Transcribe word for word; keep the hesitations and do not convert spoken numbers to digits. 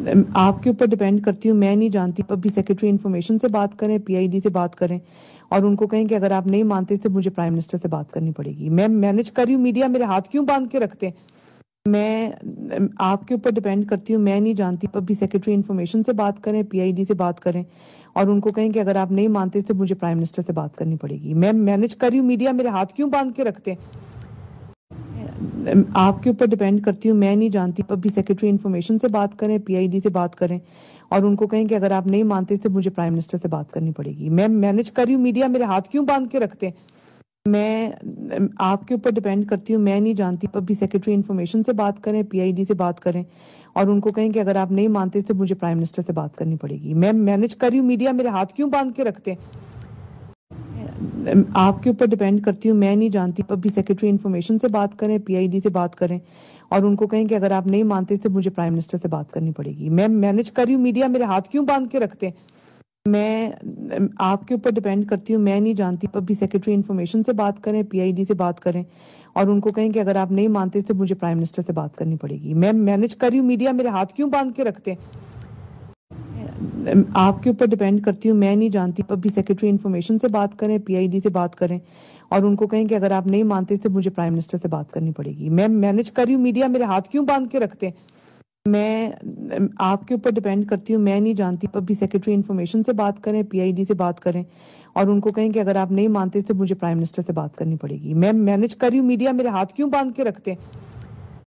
آپ کے اوپر ڈیپینڈ کرتی ہوں، میں نہیں جانتی. ابھی سیکرٹری انفارمیشن سے بات کریں، پی آئی ڈی سے بات کریں اور ان کو کہیں کہ اگر آپ نہیں مانتے تو مجھے پرائم منسٹر سے بات کرنی پڑے گی. میں مینج کر رہی ہوں، میڈیا میرے ہاتھ کیوں باندھ کے رکھتے ہیں؟ میں آپ کے اوپر ڈیپینڈ کرتی ہوں، میں نہیں جانتی. ابھی سیکرٹری انفارمیشن سے بات کریں، پی آئی ڈی سے بات کریں اور ان کو کہیں کہ اگر آپ نہیں مانتے تو مجھے پرائم منسٹر سے بات کرنی پڑے گی. میں مینج کر رہی ہوں، میڈیا میرے ہاتھ کیوں باندھ کے رکھتے ہیں؟ آپ کے اوپر ڈیپینڈ کرتی ہوں، میں نہیں جانتی. ابھی سیکرٹری انفارمیشن سے بات کریں، پی آئی ڈی سے بات کریں اور ان کو کہیں کہ اگر آپ نہیں مانتے تو مجھے پرائم منسٹر سے بات کرنی پڑے گی. میں مینج کر رہی ہوں، میڈیا میرے ہاتھ کیوں باندھ کے رکھتے ہیں؟ میں آپ کے اوپر ڈیپینڈ کرتی ہوں، میں نہیں جانتی. ابھی سیکرٹری انفارمیشن سے بات کریں، پی آئی ڈی سے بات کریں اور ان کو کہیں کہ اگر آپ نہیں مانتے تو مجھے پرائم منسٹر سے بات کرنی پڑے گی. میں مینج کر رہی ہوں، میڈیا میرے ہاتھ کیوں باندھ کے رکھتے ہیں؟ آپ کے اوپر ڈیپینڈ کرتی ہوں، میں نہیں جانتی. ابھی سیکرٹری انفارمیشن سے بات کریں، پی آئی ڈی سے بات کریں اور ان کو کہیں کہ اگر آپ نہیں مانتے تو مجھے پرائم منسٹر سے بات کرنی پڑے گی. میں مینج کر رہی ہوں، میڈیا میرے ہاتھ کیوں باندھ کے رکھتے ہیں؟ میں آپ کے اوپر ڈیپینڈ کرتی ہوں، میں نہیں جانتی. ابھی سیکرٹری انفارمیشن سے بات کریں، پی آئی ڈی سے بات کریں اور ان کو کہیں کہ اگر آپ نہیں مانتے تو مجھے پرائم منسٹر سے بات کرنی پڑے گی. میں مینج کر رہی ہوں، میڈیا میرے ہاتھ کیوں باندھ کے رکھتے ہیں؟ آپ کے اوپر ڈیپینڈ کرتی ہوں، میں نہیں جانتی. ابھی سیکرٹری انفارمیشن سے بات کریں، پی آئی ڈی سے بات کریں اور ان کو کہیں کہ اگر آپ نہیں مانتے تو مجھے پرائم منسٹر سے بات کرنی پڑے گی. میں مینج کر رہی ہوں، میڈیا میرے ہاتھ کیوں باندھ کے رکھتے ہیں؟ میں آپ کے اوپر ڈیپینڈ کرتی ہوں، میں نہیں جانتی. ابھی سیکرٹری انفارمیشن سے بات کریں، پی آئی ڈی سے بات کریں اور ان کو کہیں کہ اگر آپ نہیں مانتے تو مجھے پرائم منسٹر سے بات کرنی پڑے گی. میں مینج کر رہی ہوں، میڈیا میرے ہاتھ کیوں باندھ کے رکھتے ہیں؟